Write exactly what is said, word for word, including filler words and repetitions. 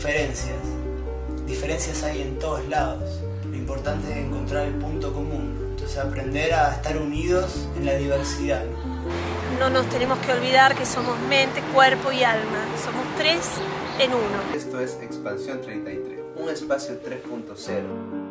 diferencias. Diferencias hay en todos lados. Lo importante es encontrar el punto común. Entonces aprender a estar unidos en la diversidad. No nos tenemos que olvidar que somos mente, cuerpo y alma. Somos tres en uno. Esto es Expansión treinta y tres, un espacio tres punto cero.